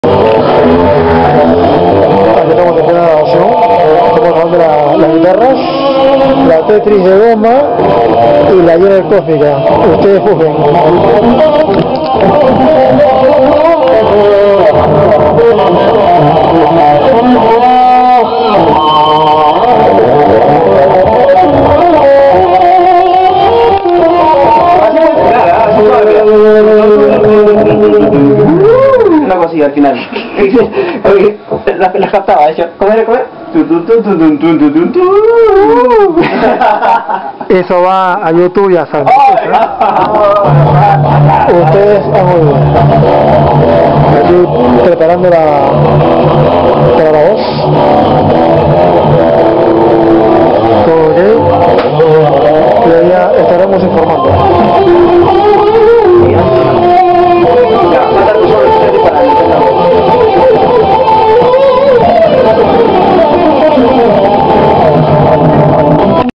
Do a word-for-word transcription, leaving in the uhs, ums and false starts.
Aquí estamos haciendo la grabación. Estamos grabando la, las guitarras, la Tetris de goma y la Jenner cósmica. Ustedes juzguen. Una cosilla al final. Las la captaba, de hecho. ¿Cómo era? ¿Cómo era? Eso va a YouTube, ya saben. Ustedes han oído. Aquí preparando la